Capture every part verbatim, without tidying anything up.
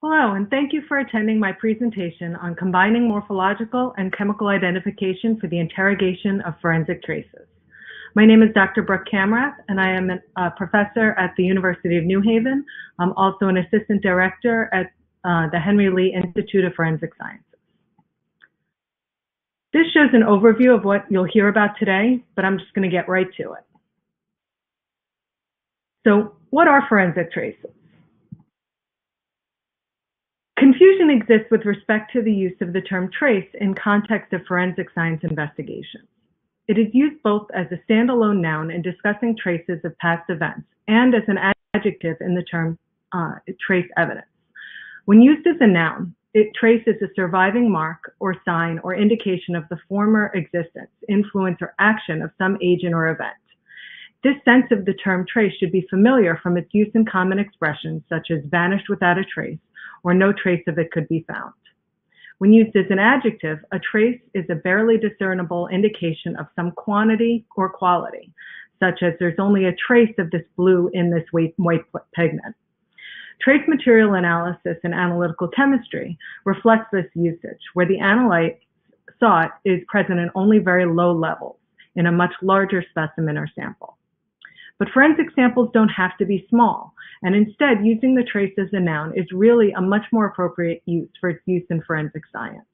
Hello, and thank you for attending my presentation on combining morphological and chemical identification for the interrogation of forensic traces. My name is Doctor Brooke Kammrath, and I am a professor at the University of New Haven. I'm also an assistant director at uh, the Henry Lee Institute of Forensic Sciences. This shows an overview of what you'll hear about today, but I'm just going to get right to it. So, what are forensic traces? Confusion exists with respect to the use of the term trace in context of forensic science investigations. It is used both as a standalone noun in discussing traces of past events and as an adjective in the term uh, trace evidence. When used as a noun, it traces a surviving mark or sign or indication of the former existence, influence, or action of some agent or event. This sense of the term trace should be familiar from its use in common expressions such as vanished without a trace, or no trace of it could be found. When used as an adjective, a trace is a barely discernible indication of some quantity or quality, such as there's only a trace of this blue in this white, white pigment. Trace material analysis in analytical chemistry reflects this usage, where the analyte sought is present in only very low levels in a much larger specimen or sample. But forensic samples don't have to be small, and instead using the trace as a noun is really a much more appropriate use for its use in forensic science.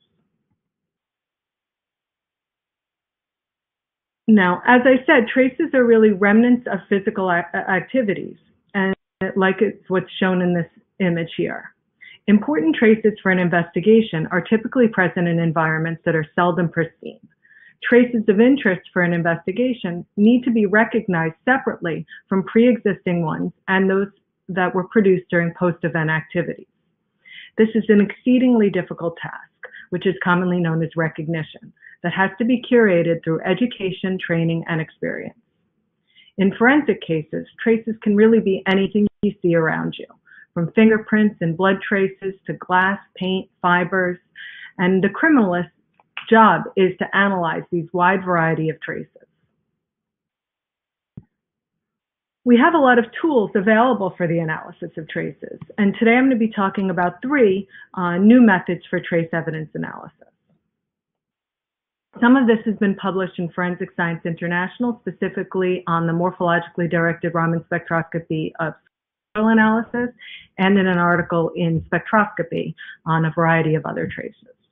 Now, as I said, traces are really remnants of physical activities, and like it's what's shown in this image here. Important traces for an investigation are typically present in environments that are seldom pristine. Traces of interest for an investigation need to be recognized separately from pre-existing ones and those that were produced during post-event activities. This is an exceedingly difficult task, which is commonly known as recognition, that has to be curated through education, training, and experience. In forensic cases, traces can really be anything you see around you, from fingerprints and blood traces to glass, paint, fibers, and the criminalist's job is to analyze these wide variety of traces. We have a lot of tools available for the analysis of traces, and today I'm going to be talking about three uh, new methods for trace evidence analysis. Some of this has been published in Forensic Science International, specifically on the morphologically-directed Raman spectroscopy of soil analysis, and in an article in Spectroscopy on a variety of other traces.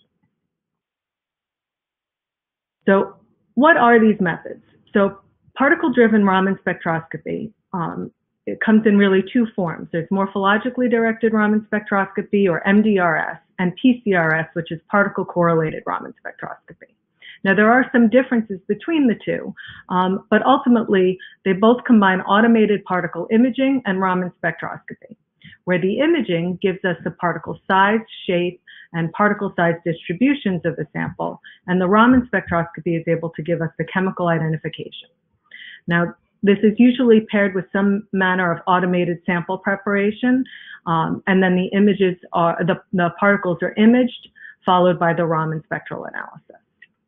So what are these methods? So particle-driven Raman spectroscopy, um, it comes in really two forms. There's morphologically directed Raman spectroscopy, or M D R S, and P C R S, which is particle-correlated Raman spectroscopy. Now, there are some differences between the two, um, but ultimately, they both combine automated particle imaging and Raman spectroscopy, where the imaging gives us the particle size, shape, and particle size distributions of the sample, and the Raman spectroscopy is able to give us the chemical identification. Now, this is usually paired with some manner of automated sample preparation, um, and then the images are, the, the particles are imaged, followed by the Raman spectral analysis.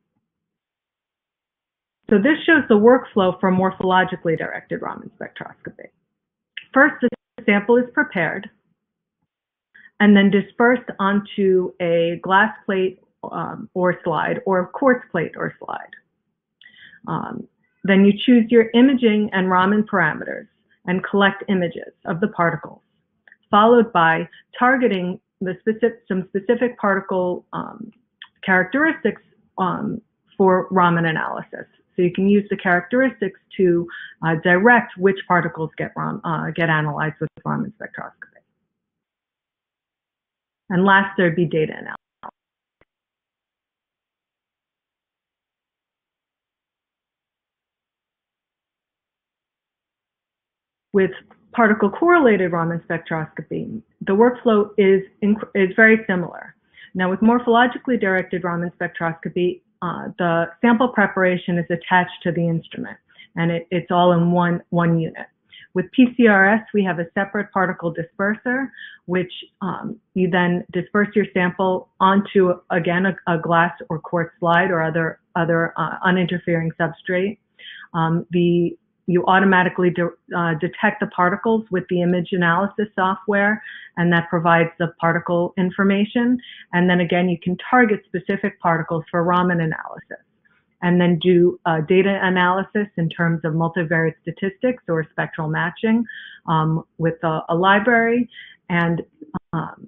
So this shows the workflow for morphologically directed Raman spectroscopy. First, the sample is prepared and then dispersed onto a glass plate um, or slide, or a quartz plate or slide. Um, then you choose your imaging and Raman parameters and collect images of the particles, followed by targeting the specific, some specific particle um, characteristics um, for Raman analysis. So you can use the characteristics to uh, direct which particles get, uh, get analyzed with Raman spectroscopy. And last, there'd be data analysis. With particle-correlated Raman spectroscopy, the workflow is, is very similar. Now, with morphologically directed Raman spectroscopy, uh, the sample preparation is attached to the instrument, and it, it's all in one, one unit. With P C R S, we have a separate particle disperser, which um, you then disperse your sample onto, again, a, a glass or quartz slide or other, other uh, uninterfering substrate. Um, the you automatically de uh, detect the particles with the image analysis software, and that provides the particle information. And then again, you can target specific particles for Raman analysis, and then do uh, data analysis in terms of multivariate statistics or spectral matching um, with a, a library. And um,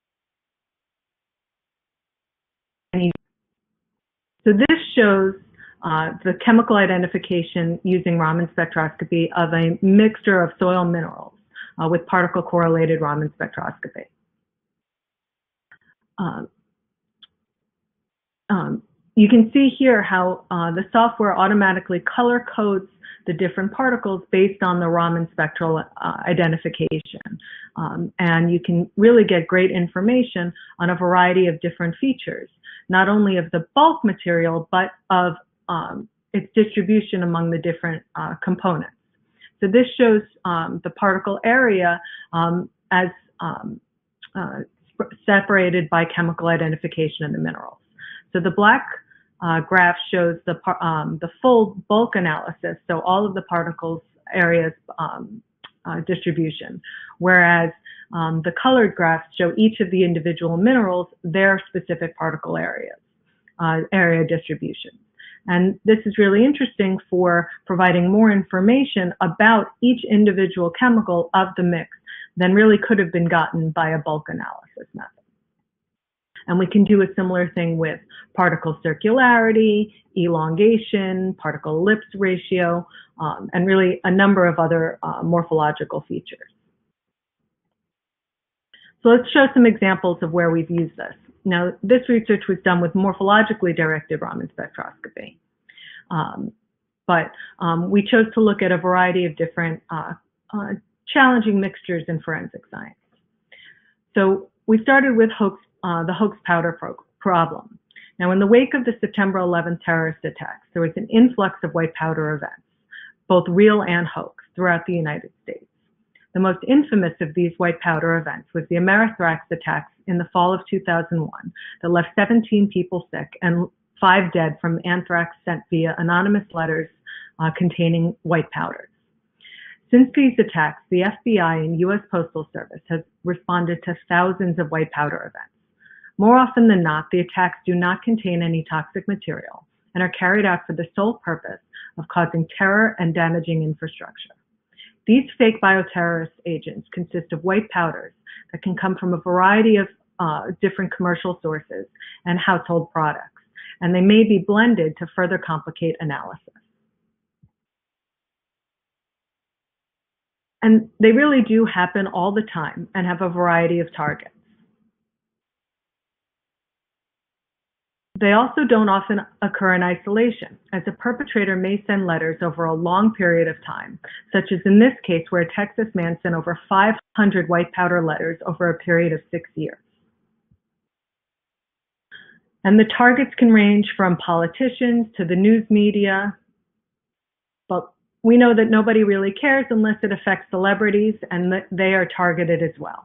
so this shows uh, the chemical identification using Raman spectroscopy of a mixture of soil minerals uh, with particle-correlated Raman spectroscopy. Um, um, you can see here how uh, the software automatically color codes the different particles based on the Raman spectral uh, identification. Um, and you can really get great information on a variety of different features, not only of the bulk material, but of um, its distribution among the different uh, components. So this shows um, the particle area um, as um, uh, separated by chemical identification of the minerals. So the black uh, graph shows the, um, the full bulk analysis, so all of the particles areas um, uh, distribution, whereas um, the colored graphs show each of the individual minerals, their specific particle areas, uh, area distribution. And this is really interesting for providing more information about each individual chemical of the mix than really could have been gotten by a bulk analysis method. And we can do a similar thing with particle circularity, elongation, particle ellipse ratio, um, and really a number of other uh, morphological features. So let's show some examples of where we've used this. Now, this research was done with morphologically directed Raman spectroscopy. Um, but um, we chose to look at a variety of different uh, uh, challenging mixtures in forensic science. So we started with hoax, uh, the hoax powder pro problem. Now, in the wake of the September eleventh terrorist attacks, there was an influx of white powder events, both real and hoax, throughout the United States. The most infamous of these white powder events was the Kammrath attacks in the fall of two thousand one that left seventeen people sick and five dead from anthrax sent via anonymous letters uh, containing white powders. Since these attacks, the F B I and U S Postal Service has responded to thousands of white powder events. More often than not, the attacks do not contain any toxic material and are carried out for the sole purpose of causing terror and damaging infrastructure. These fake bioterrorist agents consist of white powders that can come from a variety of uh, different commercial sources and household products, and they may be blended to further complicate analysis. And they really do happen all the time and have a variety of targets. They also don't often occur in isolation, as a perpetrator may send letters over a long period of time, such as in this case where a Texas man sent over five hundred white powder letters over a period of six years. And the targets can range from politicians to the news media, but we know that nobody really cares unless it affects celebrities, and that they are targeted as well.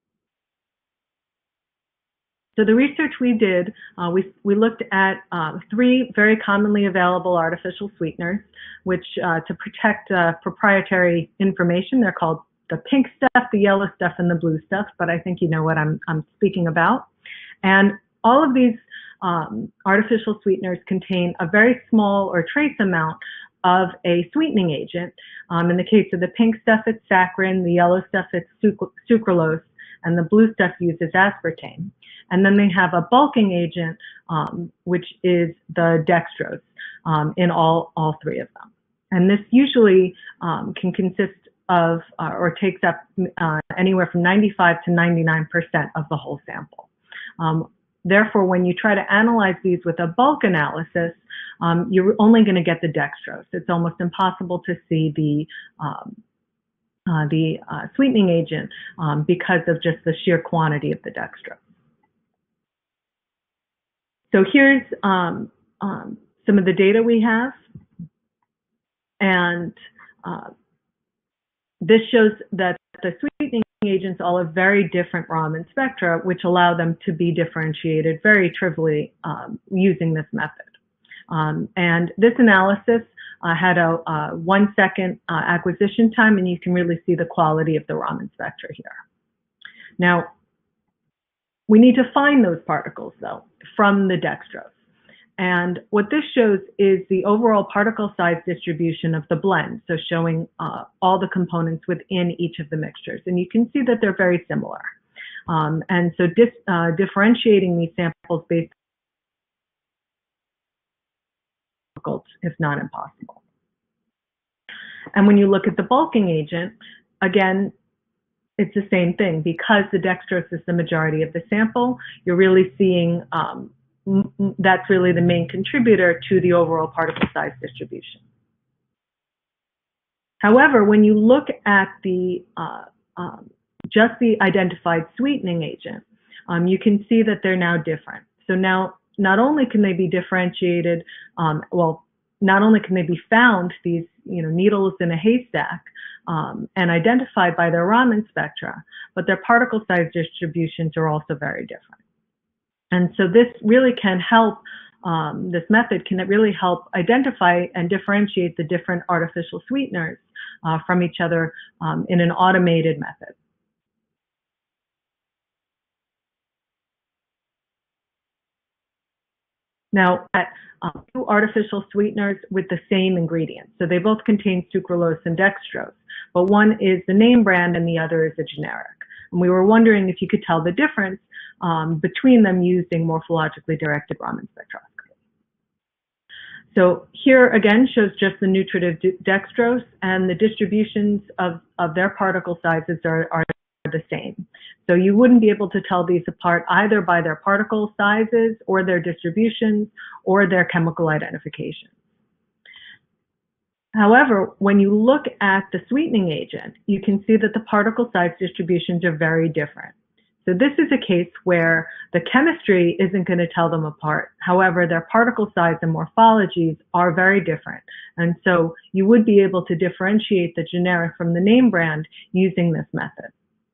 So the research we did, uh, we, we looked at uh, three very commonly available artificial sweeteners, which uh, to protect uh, proprietary information, they're called the pink stuff, the yellow stuff, and the blue stuff, but I think you know what I'm, I'm speaking about. And all of these um, artificial sweeteners contain a very small or trace amount of a sweetening agent. Um, in the case of the pink stuff, it's saccharin, the yellow stuff, it's suc sucralose, and the blue stuff uses aspartame. And then they have a bulking agent, um, which is the dextrose um, in all, all three of them. And this usually um, can consist of uh, or takes up uh, anywhere from ninety-five to ninety-nine percent of the whole sample. Um, therefore, when you try to analyze these with a bulk analysis, um, you're only going to get the dextrose. It's almost impossible to see the um, uh, the uh, sweetening agent um, because of just the sheer quantity of the dextrose. So here's um, um, some of the data we have, and uh, this shows that the sweetening agents all have very different Raman spectra, which allow them to be differentiated very trivially um, using this method. Um, and this analysis uh, had a, a one second uh, acquisition time, and you can really see the quality of the Raman spectra here. Now, we need to find those particles, though, from the dextrose. And what this shows is the overall particle size distribution of the blend, so showing uh, all the components within each of the mixtures. And you can see that they're very similar. Um, and so dis, uh, differentiating these samples based on difficult, if not impossible. And when you look at the bulking agent, again, it's the same thing. Because the dextrose is the majority of the sample, you're really seeing um, that's really the main contributor to the overall particle size distribution. However, when you look at the uh, um, just the identified sweetening agent, um, you can see that they're now different. So now, not only can they be differentiated, um, well, not only can they be found, these you know needles in a haystack, um, and identified by their Raman spectra, but their particle size distributions are also very different. And so this really can help, um, this method can really help identify and differentiate the different artificial sweeteners uh, from each other um, in an automated method. Now, at uh, two artificial sweeteners with the same ingredients. So they both contain sucralose and dextrose, but one is the name brand and the other is a generic. And we were wondering if you could tell the difference um, between them using morphologically directed Raman spectroscopy. So here again shows just the nutritive dextrose, and the distributions of, of their particle sizes are, are the same. So you wouldn't be able to tell these apart either by their particle sizes or their distributions or their chemical identification. However, when you look at the sweetening agent, you can see that the particle size distributions are very different. So this is a case where the chemistry isn't going to tell them apart. However, their particle size and morphologies are very different. And so you would be able to differentiate the generic from the name brand using this method.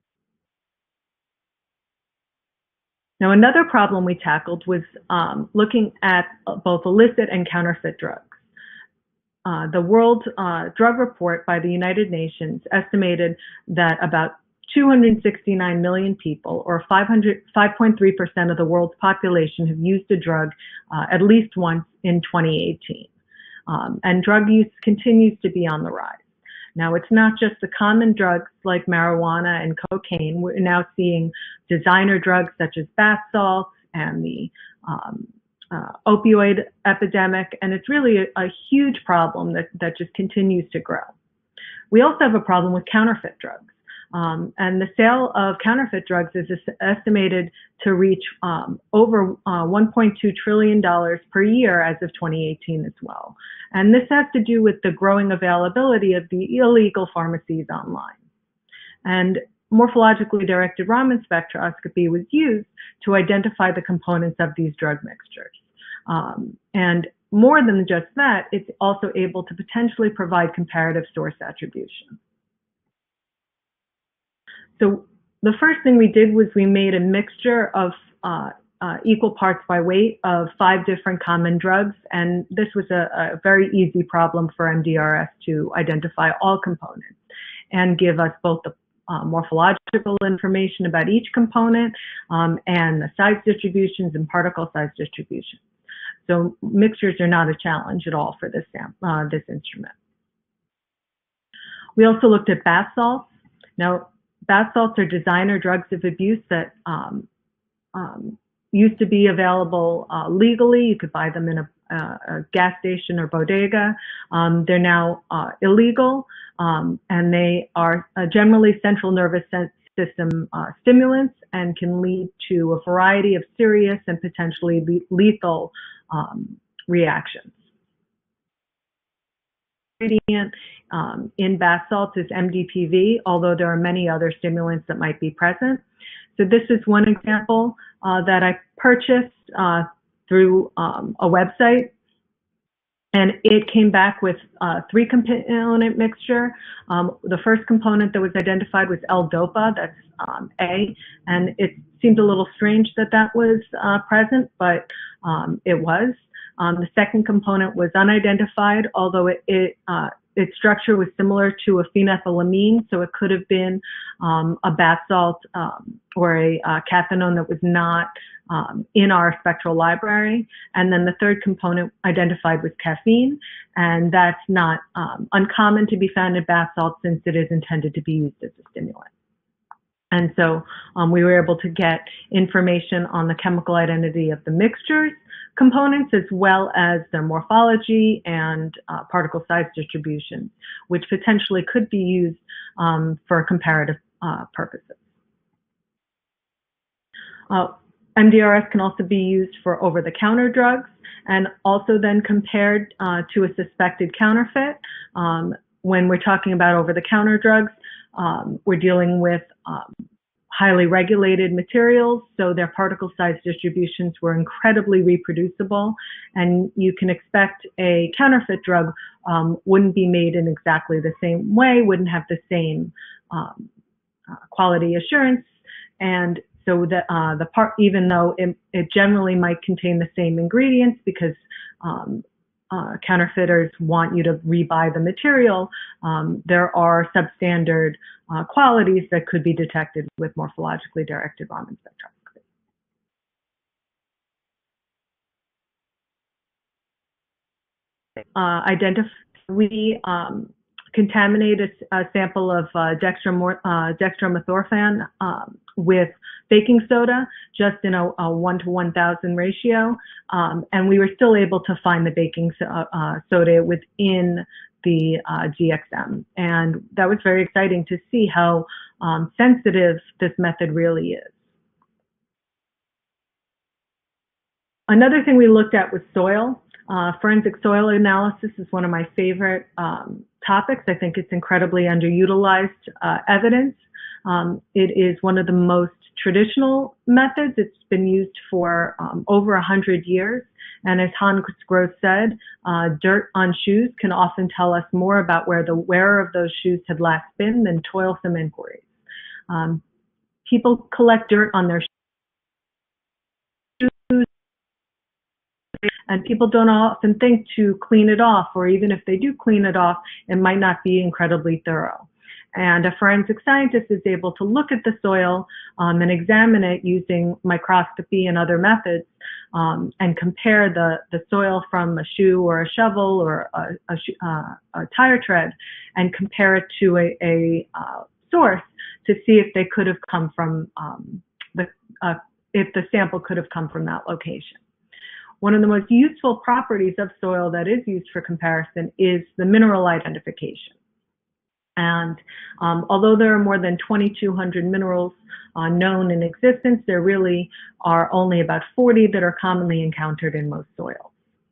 Now, another problem we tackled was um, looking at both illicit and counterfeit drugs. Uh, the World uh, Drug Report by the United Nations estimated that about two hundred sixty-nine million people, or five point three percent of the world's population, have used a drug uh, at least once in twenty eighteen. Um, and drug use continues to be on the rise. Now, it's not just the common drugs like marijuana and cocaine. We're now seeing designer drugs such as bath salts and the um, uh, opioid epidemic, and it's really a, a huge problem that, that just continues to grow. We also have a problem with counterfeit drugs. Um, and the sale of counterfeit drugs is estimated to reach um, over uh, one point two trillion dollars per year as of twenty eighteen as well. And this has to do with the growing availability of the illegal pharmacies online. And morphologically directed Raman spectroscopy was used to identify the components of these drug mixtures. Um, and more than just that, it's also able to potentially provide comparative source attribution. So the first thing we did was we made a mixture of uh, uh, equal parts by weight of five different common drugs, and this was a, a very easy problem for M D R S to identify all components and give us both the uh, morphological information about each component um, and the size distributions and particle size distributions. So mixtures are not a challenge at all for this, uh, this instrument. We also looked at bath salts. Now, bath salts are designer drugs of abuse that um, um, used to be available uh, legally. You could buy them in a, a, a gas station or bodega. Um, they're now uh, illegal, um, and they are uh, generally central nervous system uh, stimulants and can lead to a variety of serious and potentially le lethal um, reactions. Ingredient um, in bath salts is M D P V, although there are many other stimulants that might be present. So this is one example uh, that I purchased uh, through um, a website, and it came back with a three component mixture. Um, the first component that was identified was L-DOPA, that's um, A, and it seemed a little strange that that was uh, present, but um, it was. Um, the second component was unidentified, although it, it uh, its structure was similar to a phenethylamine, so it could have been um, a bath salt um, or a uh, cathinone that was not um, in our spectral library. And then the third component identified was caffeine, and that's not um, uncommon to be found in bath salts since it is intended to be used as a stimulant. And so um, we were able to get information on the chemical identity of the mixtures components as well as their morphology and uh, particle size distribution, which potentially could be used um, for comparative uh, purposes. Uh, M D R S can also be used for over-the-counter drugs and also then compared uh, to a suspected counterfeit. Um, when we're talking about over-the-counter drugs, um, we're dealing with um, highly regulated materials, so their particle size distributions were incredibly reproducible, and you can expect a counterfeit drug um, wouldn't be made in exactly the same way, wouldn't have the same um, uh, quality assurance, and so that uh, the part, even though it, it generally might contain the same ingredients because um, uh, counterfeiters want you to rebuy the material, um, there are substandard uh, qualities that could be detected with morphologically directed Raman spectroscopy. Uh, identify, we um, contaminate a, a sample of uh, dextrom, uh, dextromethorphan um, with baking soda, just in a, a one to one thousand ratio, um, and we were still able to find the baking so, uh, soda within the uh, G X M, and that was very exciting to see how um, sensitive this method really is. Another thing we looked at was soil. Uh, forensic soil analysis is one of my favorite um, topics. I think it's incredibly underutilized uh, evidence. Um, it is one of the most traditional methods. It's been used for um, over one hundred years. And as Hans Groth said, uh, dirt on shoes can often tell us more about where the wearer of those shoes had last been than toilsome inquiries. Um, people collect dirt on their shoes, and people don't often think to clean it off, or even if they do clean it off, it might not be incredibly thorough. And a forensic scientist is able to look at the soil um, and examine it using microscopy and other methods um, and compare the, the soil from a shoe or a shovel or a, a, uh, a tire tread and compare it to a, a uh, source to see if they could have come from um, the, uh, if the sample could have come from that location. One of the most useful properties of soil that is used for comparison is the mineral identification. And um, although there are more than twenty-two hundred minerals uh, known in existence, there really are only about forty that are commonly encountered in most soils.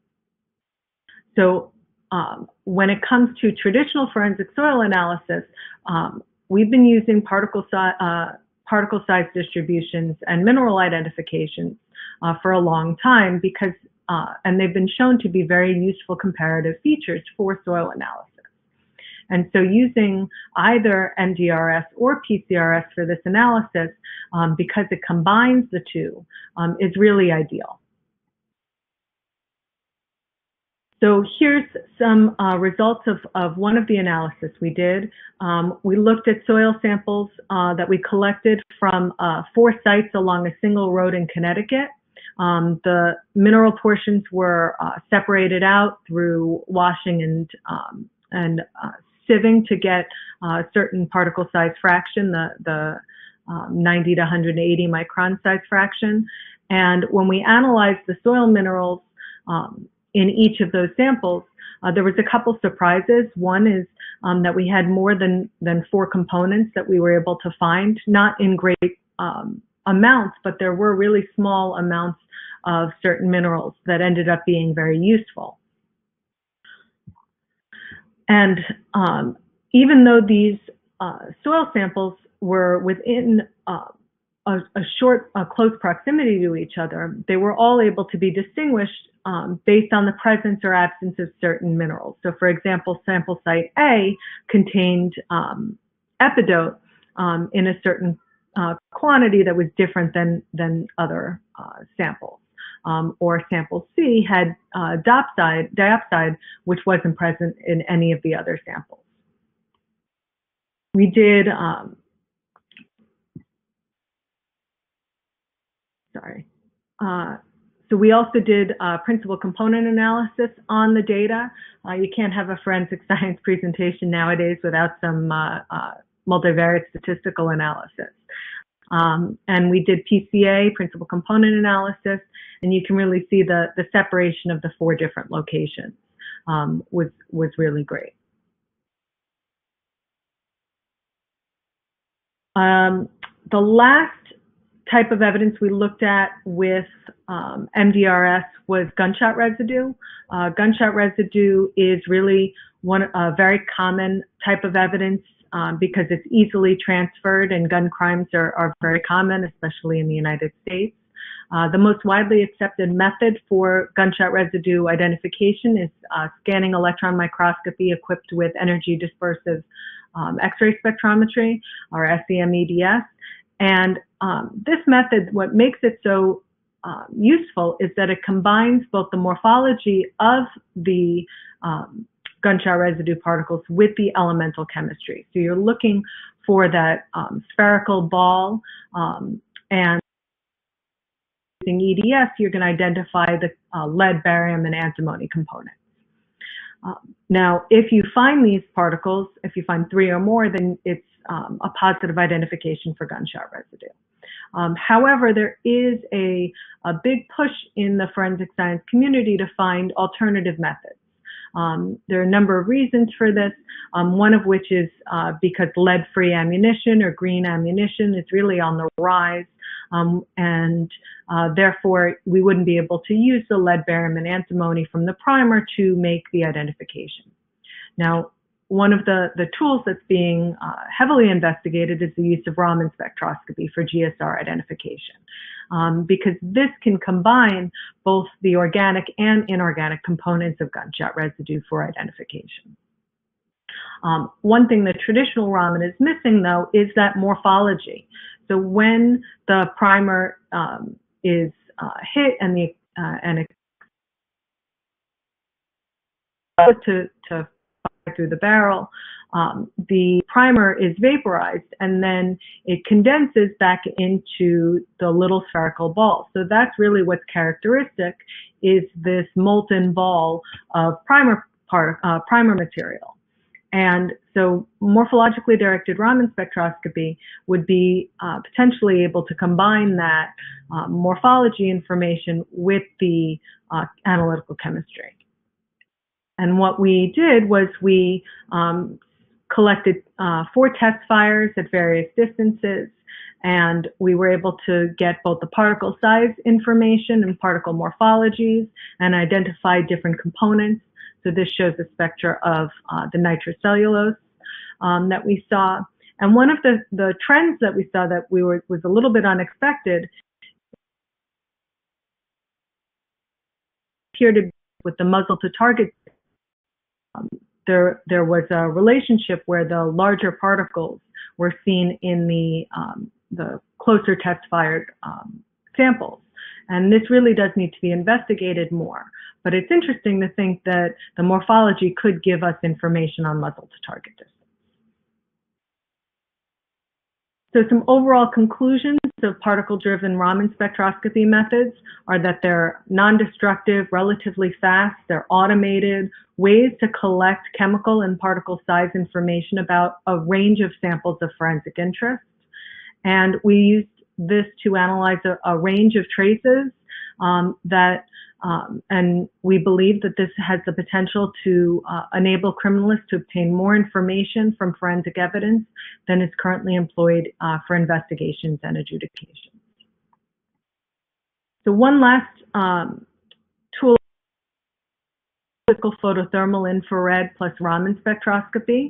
So um, when it comes to traditional forensic soil analysis, um, we've been using particle, si uh, particle size distributions and mineral identifications uh, for a long time because, uh, and they've been shown to be very useful comparative features for soil analysis. And so using either M D R S or P C R S for this analysis, um, because it combines the two, um, is really ideal. So here's some uh, results of, of one of the analysis we did. Um, we looked at soil samples uh, that we collected from uh, four sites along a single road in Connecticut. Um, the mineral portions were uh, separated out through washing and, um, and uh, sieving to get a uh, certain particle size fraction, the, the um, ninety to one hundred eighty micron size fraction. And when we analyzed the soil minerals um, in each of those samples, uh, there was a couple surprises. One is um, that we had more than, than four components that we were able to find, not in great um, amounts, but there were really small amounts of certain minerals that ended up being very useful. And um, even though these uh, soil samples were within uh, a, a short, uh, close proximity to each other, they were all able to be distinguished um, based on the presence or absence of certain minerals. So for example, sample site A contained um, epidote um, in a certain uh, quantity that was different than, than other uh, samples. um, or sample C had uh, diopside, diopside, which wasn't present in any of the other samples. We did, um, sorry. Uh, so we also did uh, principal component analysis on the data. Uh, you can't have a forensic science presentation nowadays without some uh, uh, multivariate statistical analysis. Um, and we did P C A, principal component analysis, and you can really see the, the separation of the four different locations um, was, was really great. Um, the last type of evidence we looked at with um, M D R S was gunshot residue. Uh, gunshot residue is really one a very common type of evidence um, because it's easily transferred, and gun crimes are, are very common, especially in the United States. Uh, the most widely accepted method for gunshot residue identification is uh, scanning electron microscopy equipped with energy dispersive um, X-ray spectrometry, or S E M E D S. And um, this method, what makes it so uh, useful is that it combines both the morphology of the um, gunshot residue particles with the elemental chemistry. So you're looking for that um, spherical ball, um, and using E D S, you're going to identify the uh, lead, barium, and antimony components. Uh, now, if you find these particles, if you find three or more, then it's um, a positive identification for gunshot residue. Um, however, there is a, a big push in the forensic science community to find alternative methods. Um, there are a number of reasons for this, um, one of which is uh, because lead-free ammunition or green ammunition is really on the rise, um, and uh, therefore we wouldn't be able to use the lead, barium, and antimony from the primer to make the identification. Now, one of the, the tools that's being uh, heavily investigated is the use of Raman spectroscopy for G S R identification, um, because this can combine both the organic and inorganic components of gunshot residue for identification. Um, one thing that traditional Raman is missing, though, is that morphology. So when the primer um, is uh, hit and the uh, and it to to through the barrel, um, the primer is vaporized and then it condenses back into the little spherical ball. So that's really what's characteristic, is this molten ball of primer part, uh, primer material. And so morphologically directed Raman spectroscopy would be uh, potentially able to combine that uh, morphology information with the uh, analytical chemistry. And what we did was we um, collected uh, four test fires at various distances, and we were able to get both the particle size information and particle morphologies and identify different components. So this shows the spectra of uh, the nitrocellulose um, that we saw. And one of the, the trends that we saw that we were was a little bit unexpected appeared to be with the muzzle to target. Um, there, there was a relationship where the larger particles were seen in the, um, the closer test-fired um, samples. And this really does need to be investigated more. But it's interesting to think that the morphology could give us information on muzzle to target distance. So some overall conclusions of particle-driven Raman spectroscopy methods are that they're non-destructive, relatively fast, they're automated ways to collect chemical and particle size information about a range of samples of forensic interest. And we used this to analyze a, a range of traces um, that, um, and we believe that this has the potential to uh, enable criminalists to obtain more information from forensic evidence than is currently employed uh, for investigations and adjudication. So one last um, tool, Optical Photothermal Infrared plus Raman spectroscopy.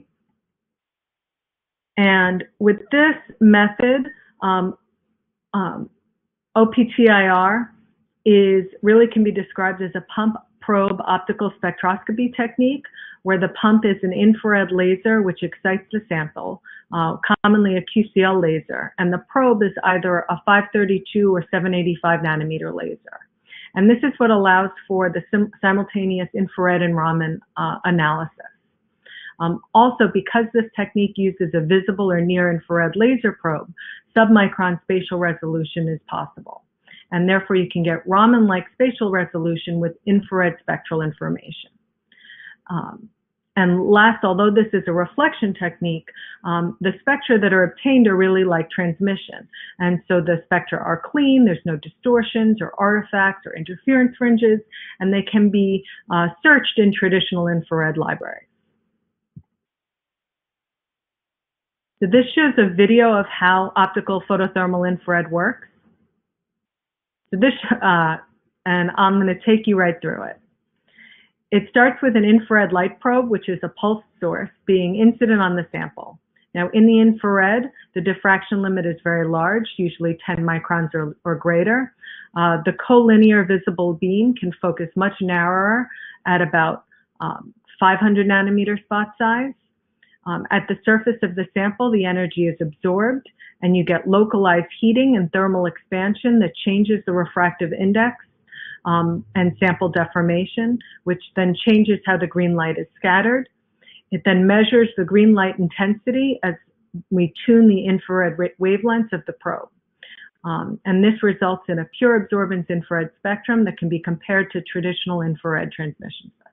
And with this method, um, um, O P T I R is really can be described as a pump probe optical spectroscopy technique, where the pump is an infrared laser which excites the sample, uh, commonly a Q C L laser, and the probe is either a five thirty-two or seven eighty-five nanometer laser. And this is what allows for the sim simultaneous infrared and Raman uh, analysis. Um, also, because this technique uses a visible or near-infrared laser probe, submicron spatial resolution is possible. And therefore, you can get Raman-like spatial resolution with infrared spectral information. Um, and last, although this is a reflection technique, um, the spectra that are obtained are really like transmission. And so the spectra are clean, there's no distortions or artifacts or interference fringes, and they can be uh, searched in traditional infrared libraries. So this shows a video of how optical photothermal infrared works. So this, uh, and I'm going to take you right through it. It starts with an infrared light probe, which is a pulse source being incident on the sample. Now, in the infrared, the diffraction limit is very large, usually ten microns or, or greater. Uh, the collinear visible beam can focus much narrower at about um, five hundred nanometer spot size. Um, at the surface of the sample, the energy is absorbed, and you get localized heating and thermal expansion that changes the refractive index um, and sample deformation, which then changes how the green light is scattered. It then measures the green light intensity as we tune the infrared wavelengths of the probe. Um, and this results in a pure absorbance infrared spectrum that can be compared to traditional infrared transmission spectra.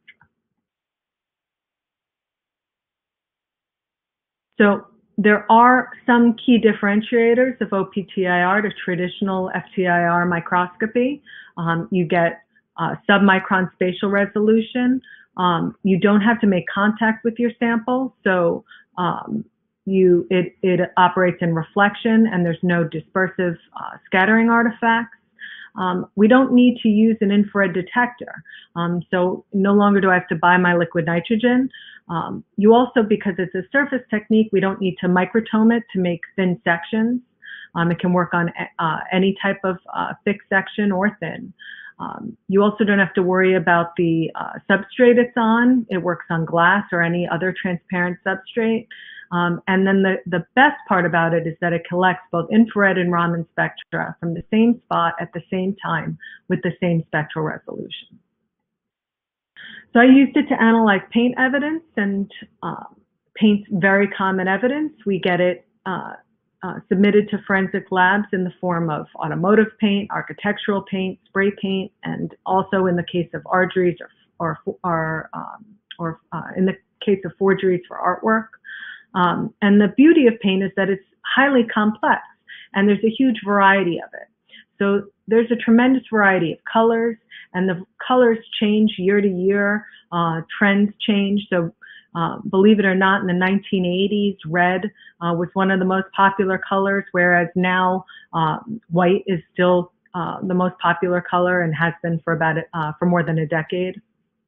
So there are some key differentiators of O P T I R to traditional F T I R microscopy. Um, you get uh, submicron spatial resolution. Um, you don't have to make contact with your sample, so um, you it, it operates in reflection, and there's no dispersive uh, scattering artifacts. Um, we don't need to use an infrared detector, um, so no longer do I have to buy my liquid nitrogen. Um, you also, because it's a surface technique, we don't need to microtome it to make thin sections. Um, it can work on uh, any type of uh, thick section or thin. Um, you also don't have to worry about the uh, substrate it's on. It works on glass or any other transparent substrate. Um, and then the, the best part about it is that it collects both infrared and Raman spectra from the same spot at the same time with the same spectral resolution. So I used it to analyze paint evidence, and uh, paint's very common evidence. We get it uh, uh, submitted to forensic labs in the form of automotive paint, architectural paint, spray paint, and also in the case of forgeries or, or, or, um, or uh, in the case of forgeries for artwork. Um, and the beauty of paint is that it's highly complex, and there's a huge variety of it. So there's a tremendous variety of colors, and the colors change year to year. Uh, trends change. So uh, believe it or not, in the nineteen eighties, red uh, was one of the most popular colors, whereas now uh, white is still uh, the most popular color and has been for about uh, for more than a decade.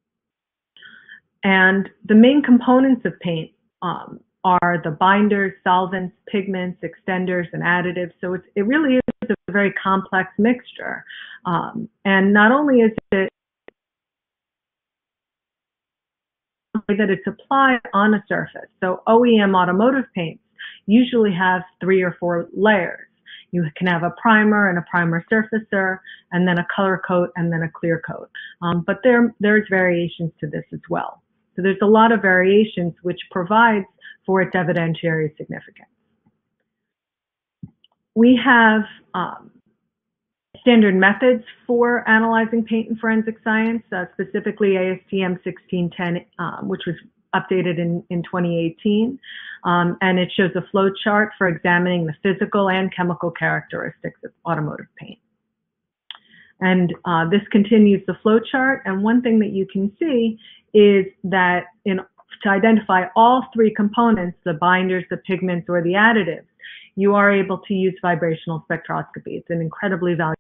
And the main components of paint um, are the binders, solvents, pigments, extenders, and additives. So it's, it really is a very complex mixture. Um, and not only is it that it's applied on a surface. So O E M automotive paints usually have three or four layers. You can have a primer and a primer surfacer, and then a color coat, and then a clear coat. Um, but there, there's variations to this as well. So there's a lot of variations, which provides for its evidentiary significance. We have um, standard methods for analyzing paint in forensic science, uh, specifically A S T M sixteen ten, um, which was updated in, in twenty eighteen. Um, and it shows a flow chart for examining the physical and chemical characteristics of automotive paint. And uh, this continues the flow chart. And one thing that you can see is that in, to identify all three components, the binders, the pigments, or the additives, you are able to use vibrational spectroscopy. It's an incredibly valuable.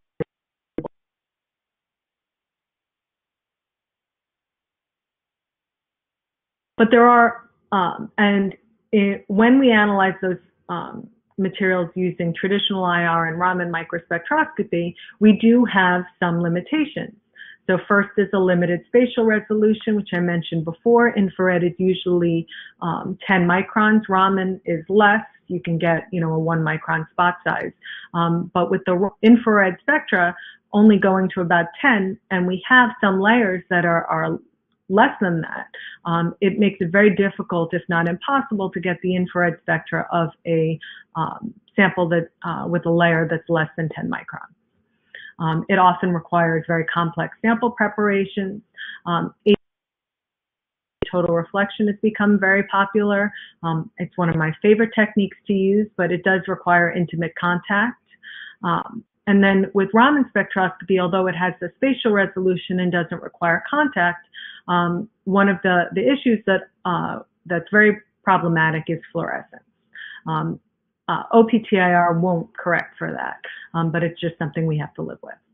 But there are, um, and it, when we analyze those um, materials using traditional I R and Raman microspectroscopy, we do have some limitations. So first is a limited spatial resolution, which I mentioned before. Infrared is usually um, ten microns. Raman is less. You can get, you know, a one micron spot size. Um, but with the infrared spectra, only going to about ten, and we have some layers that are, are less than that, um, it makes it very difficult, if not impossible, to get the infrared spectra of a um, sample that uh, with a layer that's less than ten microns. Um, it often requires very complex sample preparations. Um, total reflection has become very popular. Um, it's one of my favorite techniques to use, but it does require intimate contact. Um, and then with Raman spectroscopy, although it has the spatial resolution and doesn't require contact, um, one of the, the issues that uh, that's very problematic is fluorescence. Um, uh, O P T I R won't correct for that, um, but it's just something we have to live with.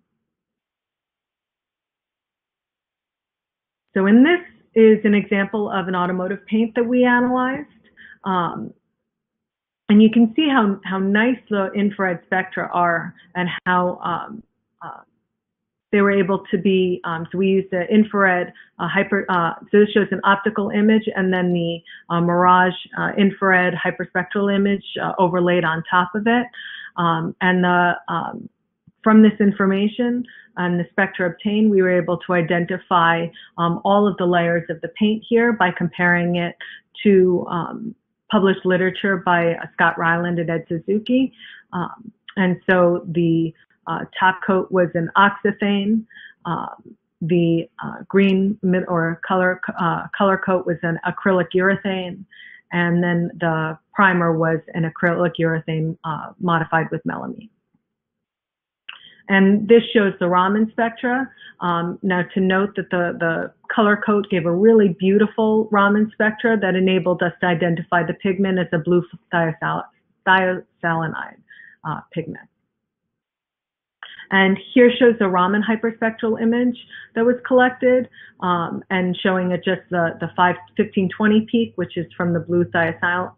So in this is an example of an automotive paint that we analyzed. Um, and you can see how, how nice the infrared spectra are and how um, uh, they were able to be, um, so we used the infrared uh, hyper, uh, so this shows an optical image and then the uh, Mirage uh, infrared hyperspectral image uh, overlaid on top of it. Um, and the, um, from this information and the spectra obtained, we were able to identify um, all of the layers of the paint here by comparing it to um, published literature by uh, Scott Ryland and Ed Suzuki. Um, and so the uh, top coat was an oxythane, um, the uh, green or color, uh, color coat was an acrylic urethane, and then the primer was an acrylic urethane uh, modified with melamine. And this shows the Raman spectra. Um, now to note that the, the color coat gave a really beautiful Raman spectra that enabled us to identify the pigment as a blue thiosal thiocyanide uh, pigment. And here shows the Raman hyperspectral image that was collected um, and showing it just the, the five fifteen twenty peak, which is from the blue thiocyanide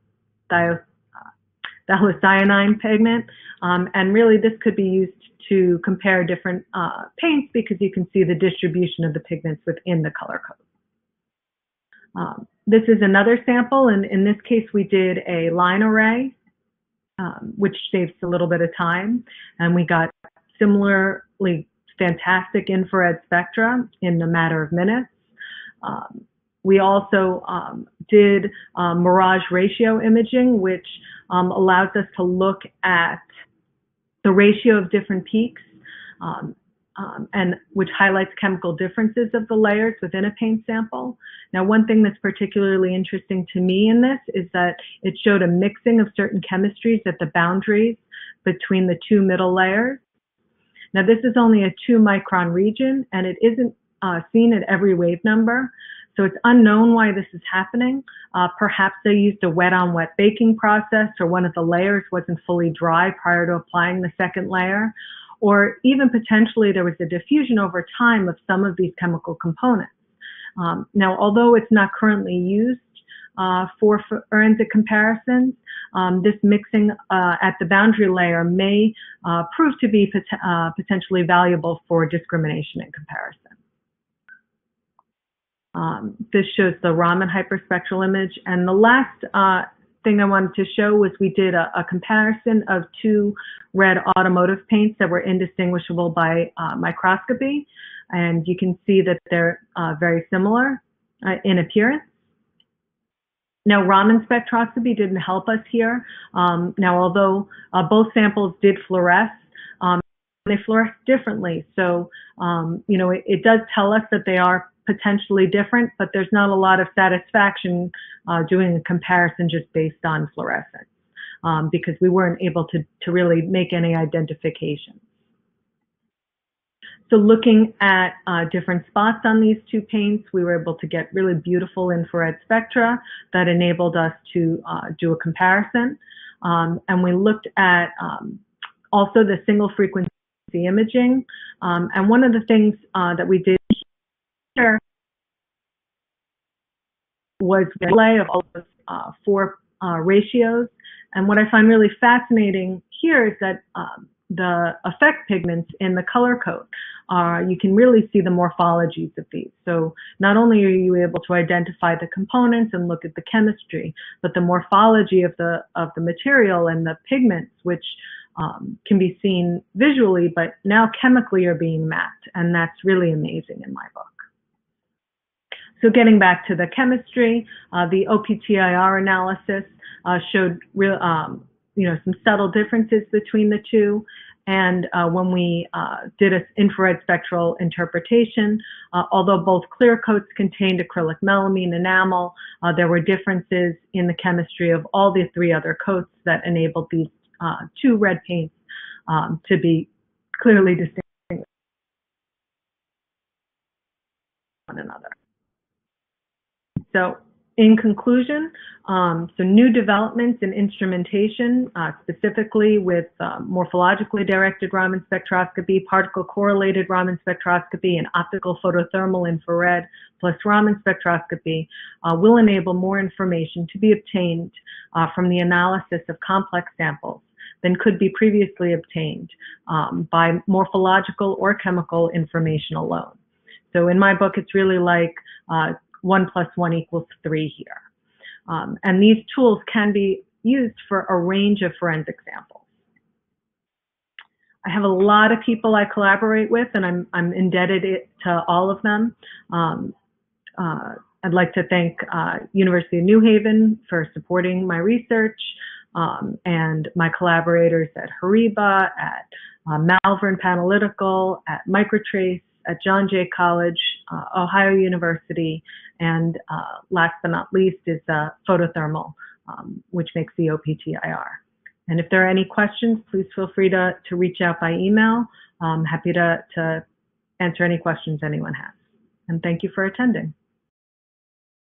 thiocyanine pigment. Um, and really this could be used to compare different uh, paints because you can see the distribution of the pigments within the color code. Um, this is another sample, and in this case we did a line array, um, which saves a little bit of time, and we got similarly fantastic infrared spectra in a matter of minutes. Um, we also um, did um, Mirage ratio imaging, which um, allows us to look at the ratio of different peaks, um, um, and which highlights chemical differences of the layers within a paint sample. Now, one thing that's particularly interesting to me in this is that it showed a mixing of certain chemistries at the boundaries between the two middle layers. Now, this is only a two micron region, and it isn't uh, seen at every wave number. So it's unknown why this is happening. Uh, perhaps they used a wet on wet baking process, or one of the layers wasn't fully dry prior to applying the second layer, or even potentially there was a diffusion over time of some of these chemical components. Um, now, although it's not currently used uh, for forensic comparisons, um, this mixing uh, at the boundary layer may uh, prove to be pot uh, potentially valuable for discrimination and comparison. Um, this shows the Raman hyperspectral image. And the last uh, thing I wanted to show was we did a, a comparison of two red automotive paints that were indistinguishable by uh, microscopy. And you can see that they're uh, very similar uh, in appearance. Now, Raman spectroscopy didn't help us here. Um, now, although uh, both samples did fluoresce, um, they fluoresce differently. So, um, you know, it, it does tell us that they are potentially different, but there's not a lot of satisfaction uh, doing a comparison just based on fluorescence um, because we weren't able to, to really make any identification. So looking at uh, different spots on these two paints, we were able to get really beautiful infrared spectra that enabled us to uh, do a comparison. Um, and we looked at um, also the single frequency imaging. Um, and one of the things uh, that we did here was the display of all those uh, four uh, ratios. And what I find really fascinating here is that um, the effect pigments in the color code, uh, you can really see the morphologies of these. So not only are you able to identify the components and look at the chemistry, but the morphology of the of the material and the pigments, which um, can be seen visually, but now chemically are being mapped, and that's really amazing in my book. So getting back to the chemistry, uh, the O P T I R analysis uh, showed real, um, you know, some subtle differences between the two. And uh, when we uh, did an infrared spectral interpretation, uh, although both clear coats contained acrylic melamine enamel, uh, there were differences in the chemistry of all the three other coats that enabled these uh, two red paints um, to be clearly distinguished from one another. So in conclusion, um, so new developments in instrumentation, uh, specifically with uh, morphologically-directed Raman spectroscopy, particle-correlated Raman spectroscopy, and optical photothermal infrared plus Raman spectroscopy, uh, will enable more information to be obtained uh, from the analysis of complex samples than could be previously obtained um, by morphological or chemical information alone. So in my book, it's really like uh, one plus one equals three here. Um, and these tools can be used for a range of forensic samples. I have a lot of people I collaborate with, and I'm, I'm indebted to all of them. Um, uh, I'd like to thank uh, University of New Haven for supporting my research, um, and my collaborators at Hariba, at uh, Malvern Panalytical, at Microtrace, at John Jay College, uh, Ohio University, and uh, last but not least is uh, Photothermal, um, which makes the O P T I R. And if there are any questions, please feel free to, to reach out by email. I'm happy to, to answer any questions anyone has. And thank you for attending.